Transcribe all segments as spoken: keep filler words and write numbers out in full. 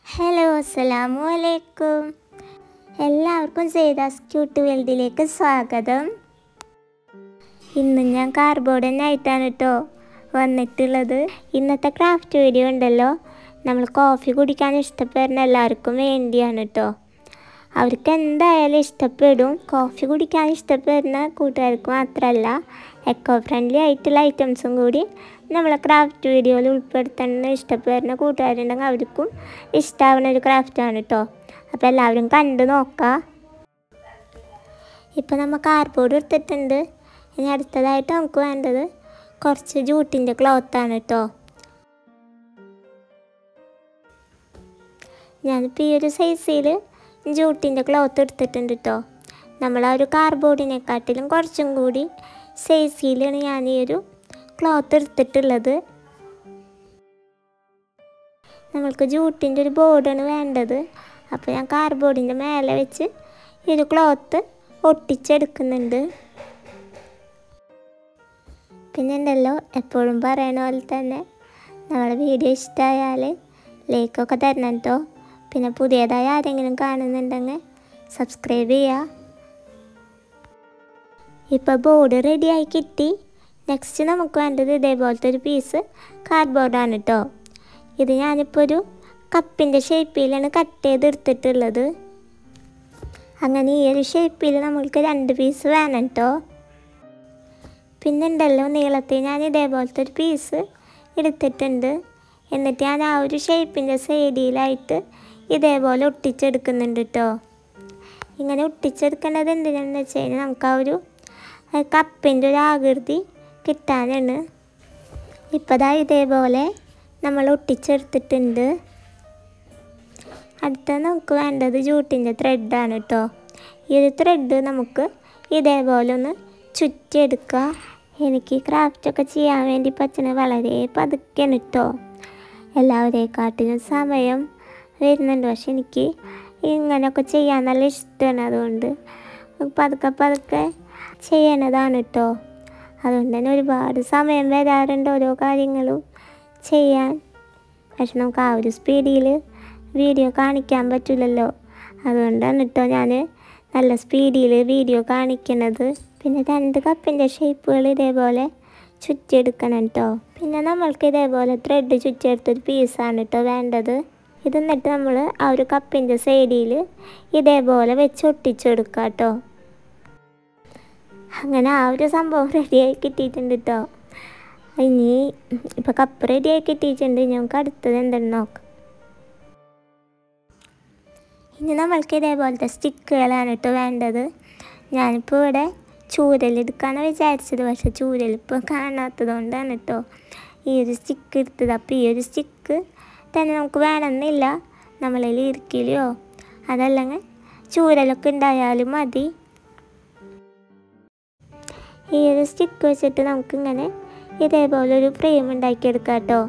Hello അസ്സലാമു അലൈക്കും. എല്ലാവർക്കും സേദാസ് ക്യൂട്ട് വേൾഡിലേക്ക് സ്വാഗതം. ഇന്ന് ഞാൻ കാർഡ്ബോർഡ് ആയിട്ടാണ് കേട്ടോ വന്നിട്ടുള്ളത്. ഇന്നത്തെ ക്രാഫ്റ്റ് വീഡിയോ ഉണ്ടല്ലോ, നമ്മൾ കോഫി കുടിക്കാൻ ഇഷ്ടപ്പെടുന്ന എല്ലാവർക്കും വേണ്ടിയാണ് കേട്ടോ. അവർക്ക് എന്തായാലും ഇഷ്ടപ്പെടും. കോഫി കുടിക്കാൻ ഇഷ്ടപ്പെടുന്ന കൂട്ടുകാർക്ക് മാത്രമല്ല, എക്കോ ഫ്രണ്ട്ലി ആയിട്ടുള്ള ഐറ്റംസും കൂടി നമ്മളെ ക്രാഫ്റ്റ് വീഡിയോയിൽ ഉൾപ്പെടുത്തണമെന്ന് ഇഷ്ടപ്പെടുന്ന കൂട്ടുകാരുണ്ടെങ്കിൽ അവർക്കും ഇഷ്ടമാവുന്ന ഒരു ക്രാഫ്റ്റാണ് കേട്ടോ. അപ്പോൾ എല്ലാവരും കണ്ടു നോക്കാം. ഇപ്പോൾ നമ്മൾ കാർഡ്ബോർഡ് എടുത്തിട്ടുണ്ട്. ഇനി അടുത്തതായിട്ട് നമുക്ക് വേണ്ടത് കുറച്ച് ജൂട്ടിൻ്റെ ക്ലോത്താണ് കേട്ടോ. ഞാനിപ്പോൾ ഈ ഒരു സൈസിൽ ജൂട്ടിൻ്റെ ക്ലോത്ത് എടുത്തിട്ടുണ്ട് കേട്ടോ. നമ്മൾ ആ ഒരു കാർഡ്ബോർഡിനെക്കാട്ടിലും കുറച്ചും കൂടി സൈസിലാണ് ഞാൻ ഈ ഒരു ക്ലോത്ത് എടുത്തിട്ടുള്ളത്. നമ്മൾക്ക് ജൂട്ടിൻ്റെ ഒരു ബോർഡാണ് വേണ്ടത്. അപ്പോൾ ഞാൻ കാർഡ്ബോർഡിൻ്റെ മേലെ വെച്ച് ഈ ഒരു ക്ലോത്ത് ഒട്ടിച്ചെടുക്കുന്നുണ്ട്. പിന്നെ ഉണ്ടല്ലോ, എപ്പോഴും പറയണ പോലെ തന്നെ നമ്മളെ വീഡിയോ ഇഷ്ടമായാൽ ലൈക്കൊക്കെ തരണം കേട്ടോ. പിന്നെ പുതിയതായി ആരെങ്കിലും കാണുന്നുണ്ടെങ്കിൽ സബ്സ്ക്രൈബ് ചെയ്യുക. ഇപ്പോൾ ബോർഡ് റെഡിയായി കിട്ടി. നെക്സ്റ്റ് നമുക്ക് വേണ്ടത് ഇതേപോലത്തെ ഒരു പീസ് കാർഡ്ബോർഡാണ് കേട്ടോ. ഇത് ഞാനിപ്പോൾ ഒരു കപ്പിൻ്റെ ഷേപ്പിലാണ് കട്ട് ചെയ്തെടുത്തിട്ടുള്ളത്. അങ്ങനെ ഈ ഒരു ഷേപ്പിൽ നമ്മൾക്ക് രണ്ട് പീസ് വേണം കേട്ടോ. പിന്നെ ഉണ്ടല്ലോ, നീളത്തിൽ ഞാൻ ഇതേപോലത്തെ ഒരു പീസ് എടുത്തിട്ടുണ്ട്. എന്നിട്ട് ഞാൻ ആ ഒരു ഷേപ്പിൻ്റെ സൈഡിലായിട്ട് ഇതേപോലെ ഒട്ടിച്ചെടുക്കുന്നുണ്ട് കേട്ടോ. ഇങ്ങനെ ഒട്ടിച്ചെടുക്കേണ്ടത് എന്തിനാണെന്ന് വെച്ച് കഴിഞ്ഞാൽ നമുക്ക് ആ ഒരു കപ്പിൻ്റെ ഒരു ആകൃതി കിട്ടാനാണ്. ഇപ്പോൾ ദാ ഇതേപോലെ നമ്മൾ ഒട്ടിച്ചെടുത്തിട്ടുണ്ട്. അടുത്ത നമുക്ക് വേണ്ടത് ജൂട്ടിൻ്റെ ത്രെഡാണ് കേട്ടോ. ഈ ഒരു ത്രെഡ് നമുക്ക് ഇതേപോലെ ഒന്ന് ചുറ്റിയെടുക്കുക. എനിക്ക് ക്രാഫ്റ്റൊക്കെ ചെയ്യാൻ വേണ്ടി പറ്റുന്നത് വളരെ പതുക്കെയാണ് കേട്ടോ. എല്ലാവരെക്കാട്ടിലും സമയം വരുന്നുണ്ട്, പക്ഷെ എനിക്ക് ഇങ്ങനെയൊക്കെ ചെയ്യാൻ നല്ല ഇഷ്ടമാണ്. അതുകൊണ്ട് പതുക്കെ പതുക്കെ ചെയ്യണതാണ് കേട്ടോ. അതുകൊണ്ട് തന്നെ ഒരുപാട് സമയം വരാറുണ്ട് ഓരോ കാര്യങ്ങളും ചെയ്യാൻ. പക്ഷെ നമുക്ക് ആ ഒരു സ്പീഡിൽ വീഡിയോ കാണിക്കാൻ പറ്റില്ലല്ലോ. അതുകൊണ്ടാണ് കേട്ടോ ഞാൻ നല്ല സ്പീഡിൽ വീഡിയോ കാണിക്കുന്നത്. പിന്നെ രണ്ട് കപ്പിൻ്റെ ഷേപ്പുകൾ ഇതേപോലെ ചുറ്റിയെടുക്കണം കേട്ടോ. പിന്നെ നമ്മൾക്ക് ഇതേപോലെ ത്രെഡ് ചുറ്റിയെടുത്തൊരു പീസാണ് കേട്ടോ വേണ്ടത്. ഇത് എന്നിട്ട് നമ്മൾ ആ ഒരു കപ്പിൻ്റെ സൈഡിൽ ഇതേപോലെ വെച്ച് ഒട്ടിച്ചെടുക്കാം കേട്ടോ. അങ്ങനെ ആ ഒരു സംഭവം റെഡിയായി കിട്ടിയിട്ടുണ്ട് കേട്ടോ. ഇനി ഇപ്പോൾ കപ്പ് റെഡിയായി കിട്ടിയിട്ടുണ്ട്. നമുക്ക് അടുത്തത് എന്തെന്ന് നോക്കാം. ഇനി നമ്മൾക്ക് ഇതേപോലത്തെ സ്റ്റിക്കുകളാണ് കേട്ടോ വേണ്ടത്. ഞാനിപ്പോൾ ഇവിടെ ചൂരലെടുക്കാനാണ് വിചാരിച്ചത്, പക്ഷേ ചൂരലിപ്പോൾ കാണാത്തത് കൊണ്ടാണ് കേട്ടോ ഈ ഒരു സ്റ്റിക്ക് എടുത്തത്. അപ്പോൾ ഈ ഒരു സ്റ്റിക്ക് തന്നെ നമുക്ക് വേണമെന്നില്ല. നമ്മളിൽ ഇരിക്കില്ലയോ അതല്ലെങ്കിൽ ചൂരലൊക്കെ ഉണ്ടായാലും മതി. ഈ ഒരു സ്റ്റിക്ക് വെച്ചിട്ട് നമുക്കിങ്ങനെ ഇതേപോലെ ഒരു ഫ്രെയിം ഉണ്ടാക്കിയെടുക്കാം കേട്ടോ.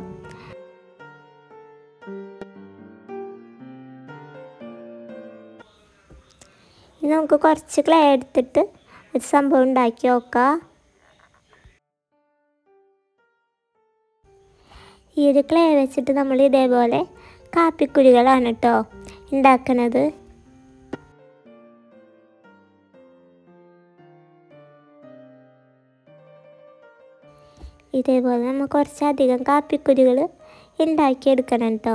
ഇനി നമുക്ക് കുറച്ച് ക്ലേ എടുത്തിട്ട് ഒരു സംഭവം ഉണ്ടാക്കി നോക്കാം. ഈ ഒരു ക്ലേ വെച്ചിട്ട് നമ്മൾ ഇതേപോലെ കാപ്പിക്കുരുകളാണ് കേട്ടോ ഉണ്ടാക്കുന്നത്. ഇതേപോലെ നമ്മൾ കുറച്ചധികം കാപ്പിക്കുരുകൾ ഉണ്ടാക്കിയെടുക്കണം കേട്ടോ.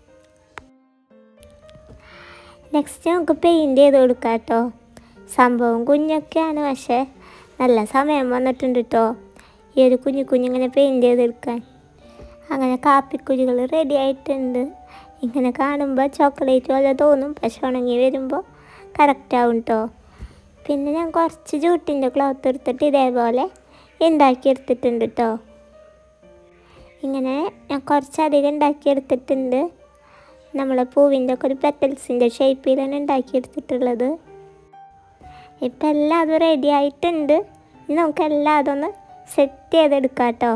നെക്സ്റ്റ് നമുക്ക് പെയിൻറ്റ് ചെയ്ത് കൊടുക്കാം കേട്ടോ. സംഭവം കുഞ്ഞൊക്കെയാണ്, പക്ഷേ നല്ല സമയം വന്നിട്ടുണ്ട് കേട്ടോ ഈ ഒരു കുഞ്ഞു കുഞ്ഞിങ്ങനെ പെയിൻറ്റ് ചെയ്തെടുക്കാൻ. അങ്ങനെ കാപ്പിക്കുരുകൾ റെഡി ആയിട്ടുണ്ട്. ഇങ്ങനെ കാണുമ്പോൾ ചോക്ലേറ്റ് പോലെ തോന്നും, പക്ഷെ ഉണങ്ങി വരുമ്പോൾ കറക്റ്റാവും കേട്ടോ. പിന്നെ ഞാൻ കുറച്ച് ജൂട്ടിൻ്റെ ക്ലോത്ത് എടുത്തിട്ട് ഇതേപോലെ ഉണ്ടാക്കിയെടുത്തിട്ടുണ്ട് കേട്ടോ. ഇങ്ങനെ ഞാൻ കുറച്ചധികം ഉണ്ടാക്കിയെടുത്തിട്ടുണ്ട്. നമ്മളെ പൂവിൻ്റെ ഒക്കെ ഒരു പെറ്റൽസിൻ്റെ ഷേപ്പിലാണ് ഉണ്ടാക്കിയെടുത്തിട്ടുള്ളത്. ഇപ്പം എല്ലാം അത് റെഡി ആയിട്ടുണ്ട്. ഇനി നമുക്ക് എല്ലാം അതൊന്ന് സെറ്റ് ചെയ്തെടുക്കാം കേട്ടോ.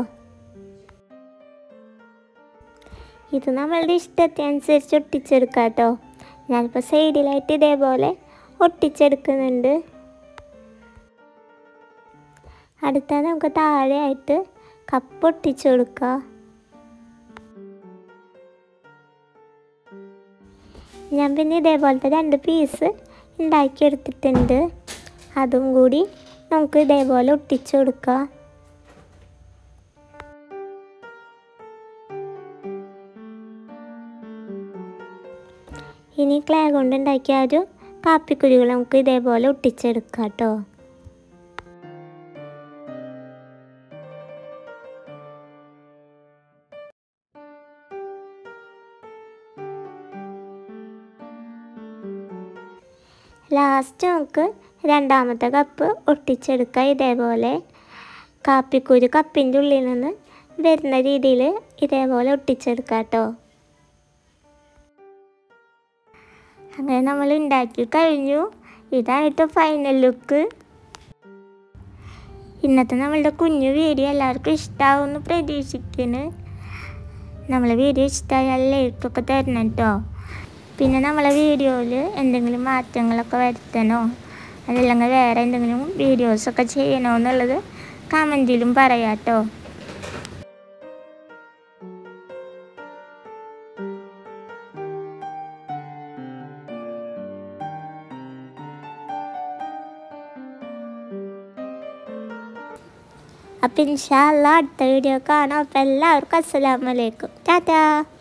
ഇത് നമ്മളുടെ ഇഷ്ടത്തിനനുസരിച്ച് ഒട്ടിച്ചെടുക്കാം കേട്ടോ. ഞാനിപ്പോൾ സൈഡിലായിട്ട് ഇതേപോലെ ഒട്ടിച്ചെടുക്കുന്നുണ്ട്. അടുത്തത് നമുക്ക് താഴെയായിട്ട് കപ്പ് ഒട്ടിച്ചു കൊടുക്കുക. ഞാൻ പിന്നെ ഇതേപോലത്തെ രണ്ട് പീസ് ഉണ്ടാക്കിയെടുത്തിട്ടുണ്ട്. അതും കൂടി നമുക്ക് ഇതേപോലെ ഒട്ടിച്ചു കൊടുക്കാം. ഇനി ക്ലേ കൊണ്ട് ഉണ്ടാക്കിയ ഒരു കാപ്പിക്കുരുകൾ നമുക്ക് ഇതേപോലെ ഒട്ടിച്ചെടുക്കാം കേട്ടോ. ലാസ്റ്റ് നമുക്ക് രണ്ടാമത്തെ കപ്പ് ഒട്ടിച്ചെടുക്കാം. ഇതേപോലെ കാപ്പിക്കുരു കപ്പിൻ്റെ ഉള്ളിൽ നിന്ന് വരുന്ന രീതിയിൽ ഇതേപോലെ ഒട്ടിച്ചെടുക്കാം കേട്ടോ. അങ്ങനെ നമ്മൾ ഉണ്ടാക്കി കഴിഞ്ഞു. ഇതായിട്ട് ഫൈനൽ ലുക്ക്. ഇന്നത്തെ നമ്മളുടെ കുഞ്ഞു വീഡിയോ എല്ലാവർക്കും ഇഷ്ടമാവുമെന്ന് പ്രതീക്ഷിക്കുന്നു. നമ്മളെ വീഡിയോ ഇഷ്ടമായാൽ ലൈക്കൊക്കെ തരണം കേട്ടോ. പിന്നെ നമ്മളെ വീഡിയോയിൽ എന്തെങ്കിലും മാറ്റങ്ങളൊക്കെ വരുത്തണോ അതല്ലെങ്കിൽ വേറെ എന്തെങ്കിലും വീഡിയോസൊക്കെ ചെയ്യണോ എന്നുള്ളത് കമൻറ്റിലും പറയാം കേട്ടോ. അപ്പം ഇൻഷാ അല്ലാഹ് അടുത്ത വീഡിയോ കാണാം. അപ്പം എല്ലാവർക്കും അസ്സലാമു അലൈക്കും. ടാറ്റാ.